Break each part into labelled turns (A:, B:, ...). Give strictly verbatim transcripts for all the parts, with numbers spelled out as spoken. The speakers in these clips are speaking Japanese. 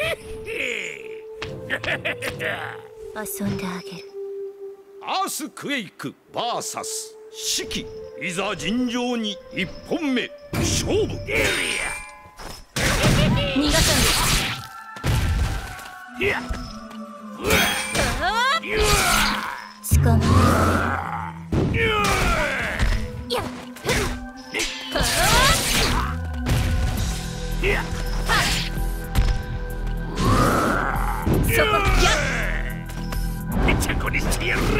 A: 遊んであげる。
B: アースクエイク ブイエス 四季、いざ尋常に一本目勝負。
A: 逃がさんで。つかまえ。やっ。そこやっ。
B: めちゃこにしてやる。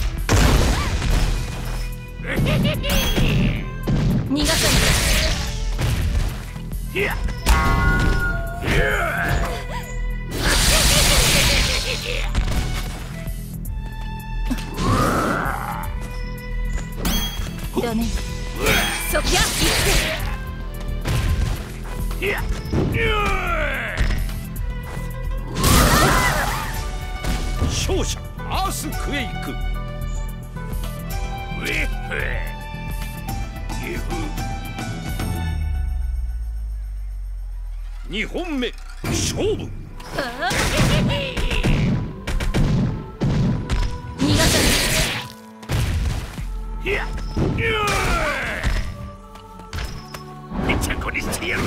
A: 逃がさんで。
B: やっ。
A: ダメ。そきゃ
B: いや。勝者アースクエイク。にほんめ勝負。
A: 逃がさんで。
B: いや。めちゃこにしてやる。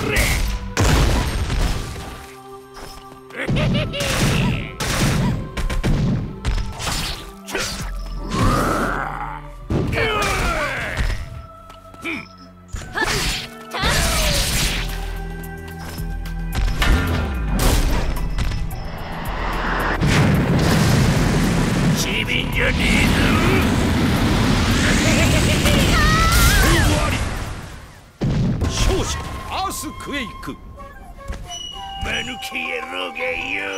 B: ちびんじゃねえぞ。勝者アースクエイク。間抜け野郎がよ。